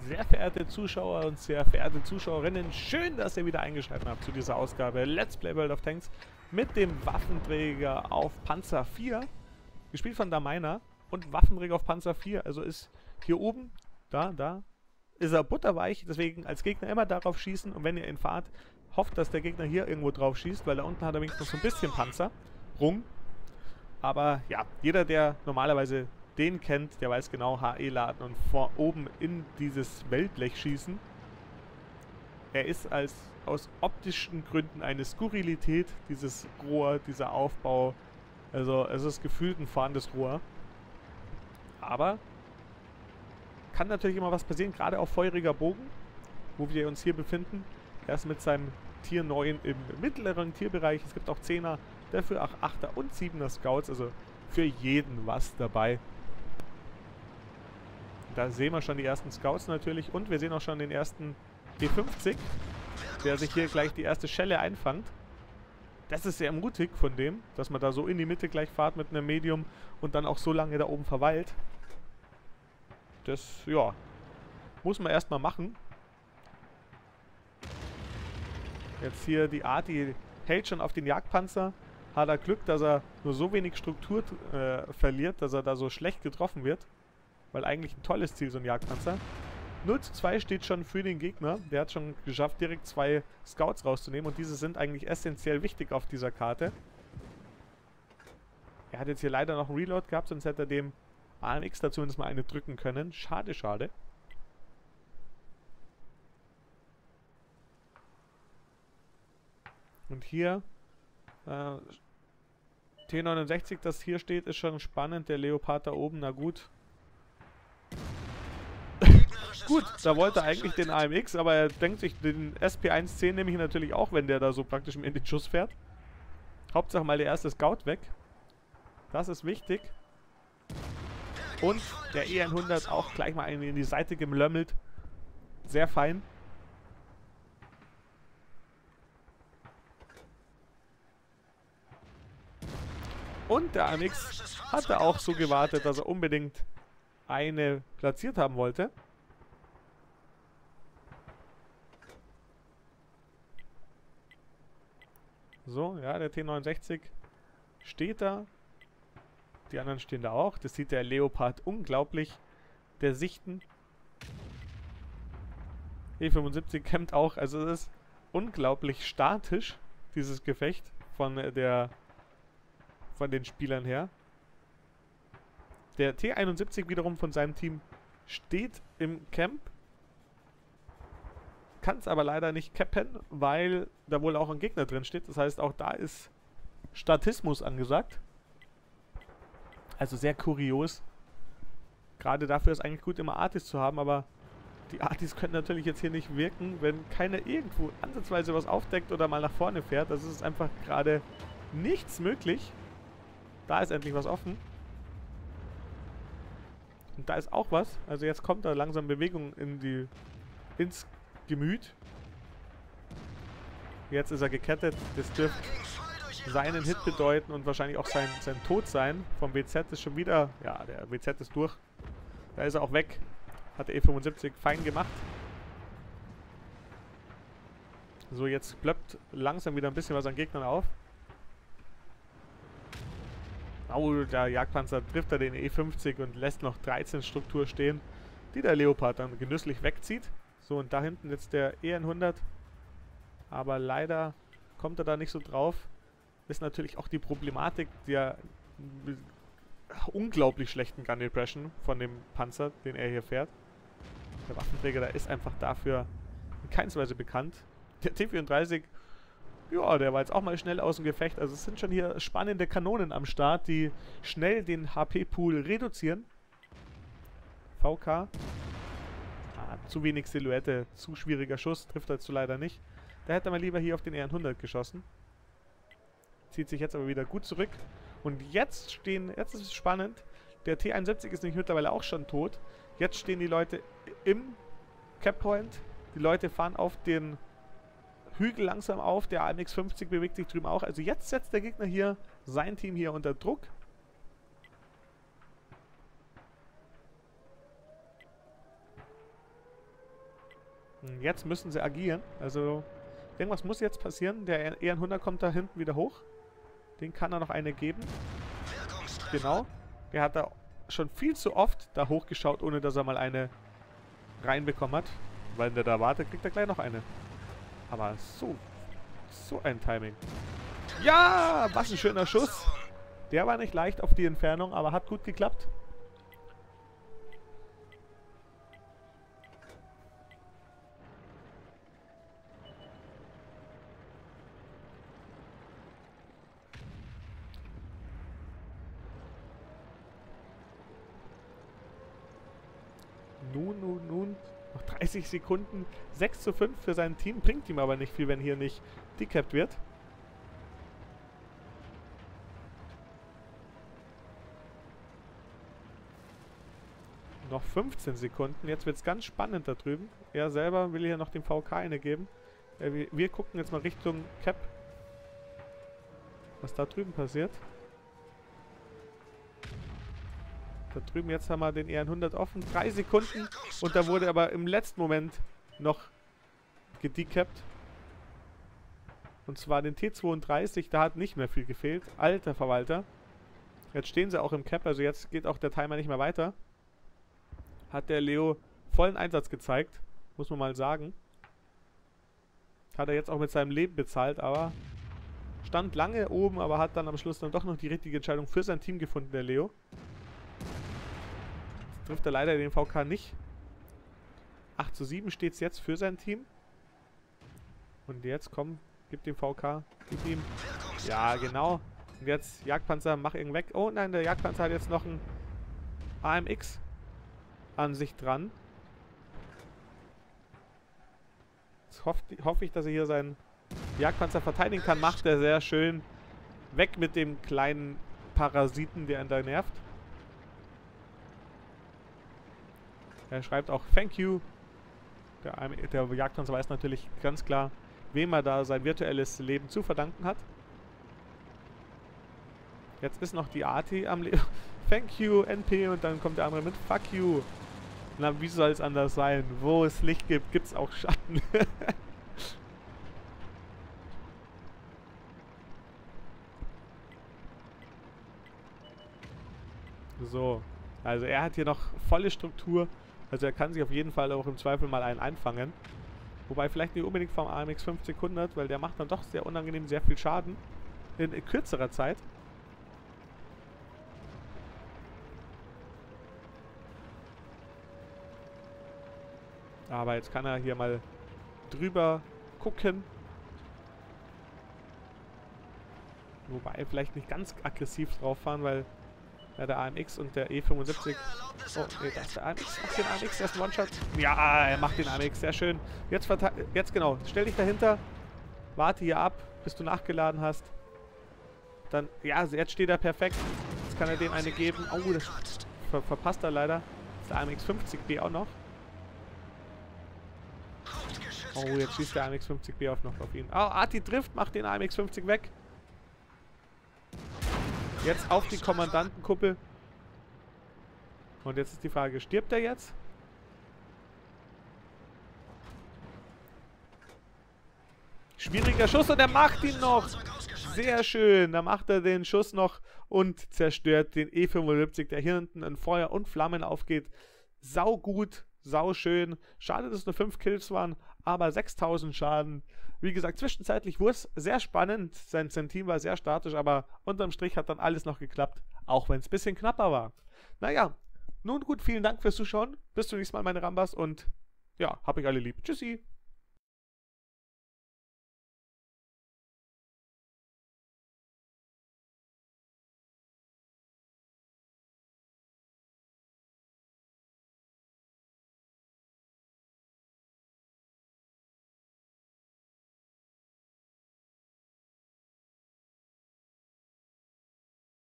Sehr verehrte Zuschauer und sehr verehrte Zuschauerinnen, schön, dass ihr wieder eingeschaltet habt zu dieser Ausgabe Let's Play World of Tanks mit dem Waffenträger auf Panzer 4, gespielt von Damaina, und Waffenträger auf Panzer 4, also ist hier oben, da, ist er butterweich, deswegen als Gegner immer darauf schießen, und wenn ihr ihn fahrt, hofft, dass der Gegner hier irgendwo drauf schießt, weil da unten hat er wenigstens noch so ein bisschen Panzerung. Aber ja, jeder, der normalerweise den kennt, der weiß genau, HE laden und vor oben in dieses Weltblech schießen. Er ist aus optischen Gründen eine Skurrilität, dieses Rohr, dieser Aufbau. Also es ist gefühlt ein fahrendes Rohr. Aber kann natürlich immer was passieren, gerade auf feuriger Bogen, wo wir uns hier befinden. Er ist mit seinem Tier 9 im mittleren Tierbereich. Es gibt auch 10er, dafür auch 8er und 7er Scouts, also für jeden was dabei. Da sehen wir schon die ersten Scouts natürlich und wir sehen auch schon den ersten T50, der sich hier gleich die erste Schelle einfangt. Das ist sehr mutig von dem, dass man da so in die Mitte gleich fährt mit einem Medium und dann auch so lange da oben verweilt. Das, ja, muss man erstmal machen. Jetzt hier die Art, die hält schon auf den Jagdpanzer. Hat er Glück, dass er nur so wenig Struktur verliert, dass er da so schlecht getroffen wird. Weil eigentlich ein tolles Ziel, so ein Jagdpanzer. 0:2 steht schon für den Gegner. Der hat schon geschafft, direkt 2 Scouts rauszunehmen. Und diese sind eigentlich essentiell wichtig auf dieser Karte. Er hat jetzt hier leider noch einen Reload gehabt, sonst hätte er dem AMX da zumindest mal eine drücken können. Schade, schade. Und hier T69, das hier steht, ist schon spannend. Der Leopard da oben, na gut. Gut, da wollte er eigentlich den AMX, aber er denkt sich, den SP110 nehme ich natürlich auch, wenn der da so praktisch in den Schuss fährt. Hauptsache mal der erste Scout weg. Das ist wichtig. Und der E100 auch gleich mal einen in die Seite gemlömmelt. Sehr fein. Und der AMX hatte auch so gewartet, dass er unbedingt eine platziert haben wollte. So, ja, der T69 steht da. Die anderen stehen da auch. Das sieht der Leopard unglaublich. Der Sichten. E75 kämpft auch. Also es ist unglaublich statisch, dieses Gefecht von den Spielern her. Der T71 wiederum von seinem Team steht im Camp. Kann es aber leider nicht cappen, weil da wohl auch ein Gegner drin steht. Das heißt, auch da ist Statismus angesagt. Also sehr kurios. Gerade dafür ist eigentlich gut, immer Artis zu haben, aber die Artis können natürlich jetzt hier nicht wirken, wenn keiner irgendwo ansatzweise was aufdeckt oder mal nach vorne fährt. Das ist einfach gerade nichts möglich. Da ist endlich was offen. Und da ist auch was. Also jetzt kommt da langsam Bewegung ins Gemüt. Jetzt ist er gekettet. Das dürfte seinen Hit bedeuten und wahrscheinlich auch sein Tod sein. Vom WZ ist schon wieder... Ja, der WZ ist durch. Da ist er auch weg. Hat der E75 fein gemacht. So, jetzt plöppt langsam wieder ein bisschen was an Gegnern auf. Oh, der Jagdpanzer trifft er den E50 und lässt noch 13 Struktur stehen, die der Leopard dann genüsslich wegzieht. So, und da hinten jetzt der E100. Aber leider kommt er da nicht so drauf. Ist natürlich auch die Problematik der unglaublich schlechten Gun Depression von dem Panzer, den er hier fährt. Der Waffenträger, da ist einfach dafür in keiner Weise bekannt. Der T34, ja, der war jetzt auch mal schnell aus dem Gefecht. Also es sind schon hier spannende Kanonen am Start, die schnell den HP-Pool reduzieren. VK. Zu wenig Silhouette, zu schwieriger Schuss, trifft er dazu leider nicht. Da hätte man lieber hier auf den E100 geschossen. Zieht sich jetzt aber wieder gut zurück. Und jetzt ist es spannend, der T71 ist nämlich mittlerweile auch schon tot. Jetzt stehen die Leute im Cappoint. Die Leute fahren auf den Hügel langsam auf. Der AMX 50 bewegt sich drüben auch. Also jetzt setzt der Gegner hier sein Team hier unter Druck. Jetzt müssen sie agieren. Also irgendwas muss jetzt passieren. Der EN100 kommt da hinten wieder hoch. Den kann er noch eine geben. Genau. Der hat da schon viel zu oft da hochgeschaut, ohne dass er mal eine reinbekommen hat. Weil der da wartet, kriegt er gleich noch eine. Aber so ein Timing. Ja, was ein schöner Schuss. Der war nicht leicht auf die Entfernung, aber hat gut geklappt. Nun. Noch 30 Sekunden. 6:5 für sein Team. Bringt ihm aber nicht viel, wenn hier nicht decapped wird. Noch 15 Sekunden. Jetzt wird es ganz spannend da drüben. Er selber will hier noch dem VK eine geben. Wir gucken jetzt mal Richtung Cap. Was da drüben passiert. Da drüben jetzt haben wir den EN100 offen. 3 Sekunden. Und da wurde aber im letzten Moment noch gedecapped. Und zwar den T32. Da hat nicht mehr viel gefehlt. Alter Verwalter. Jetzt stehen sie auch im Cap. Also jetzt geht auch der Timer nicht mehr weiter. Hat der Leo vollen Einsatz gezeigt. Muss man mal sagen. Hat er jetzt auch mit seinem Leben bezahlt. Aber stand lange oben. Aber hat dann am Schluss dann doch noch die richtige Entscheidung für sein Team gefunden, der Leo. Trifft er leider den VK nicht. 8:7 steht es jetzt für sein Team. Und jetzt komm, gib dem VK, gib ihm. Ja, genau. Und jetzt Jagdpanzer, mach ihn weg. Oh nein, der Jagdpanzer hat jetzt noch ein AMX an sich dran. Jetzt hoffe ich, dass er hier seinen Jagdpanzer verteidigen kann. Macht er sehr schön. Weg mit dem kleinen Parasiten, der ihn da nervt. Er schreibt auch Thank you. Der Jagdpanzer weiß natürlich ganz klar, wem er da sein virtuelles Leben zu verdanken hat. Jetzt ist noch die Arti am Leben. Thank you, NP. Und dann kommt der andere mit Fuck you. Na, wie soll es anders sein? Wo es Licht gibt, gibt es auch Schatten. So. Also er hat hier noch volle Struktur. Also er kann sich auf jeden Fall auch im Zweifel mal einen einfangen. Wobei vielleicht nicht unbedingt vom AMX 5000, weil der macht dann doch sehr unangenehm sehr viel Schaden. In kürzerer Zeit. Aber jetzt kann er hier mal drüber gucken. Wobei vielleicht nicht ganz aggressiv drauf fahren, weil ja, der AMX und der E75. Oh, nee, das ist der AMX. Macht den AMX, der ist ein One-Shot. Ja, er macht den AMX, sehr schön. Jetzt genau, stell dich dahinter. Warte hier ab, bis du nachgeladen hast. Dann, ja, jetzt steht er perfekt. Jetzt kann er dem eine geben. Oh, das verpasst er leider. Das ist der AMX 50B auch noch. Oh, jetzt schießt der AMX 50B noch auf ihn. Oh, Arti trifft, macht den AMX 50 weg. Jetzt auf die Kommandantenkuppel. Und jetzt ist die Frage, stirbt er jetzt? Schwieriger Schuss und er macht ihn noch. Sehr schön. Da macht er den Schuss noch und zerstört den E75, der hier hinten in Feuer und Flammen aufgeht. Sau gut, sau schön. Schade, dass es nur 5 Kills waren, aber 6000 Schaden. Wie gesagt, zwischenzeitlich wurde es sehr spannend. Sein Team war sehr statisch, aber unterm Strich hat dann alles noch geklappt, auch wenn es ein bisschen knapper war. Naja, nun gut, vielen Dank fürs Zuschauen. Bis zum nächsten Mal, meine Rambas, und ja, hab euch alle lieb. Tschüssi.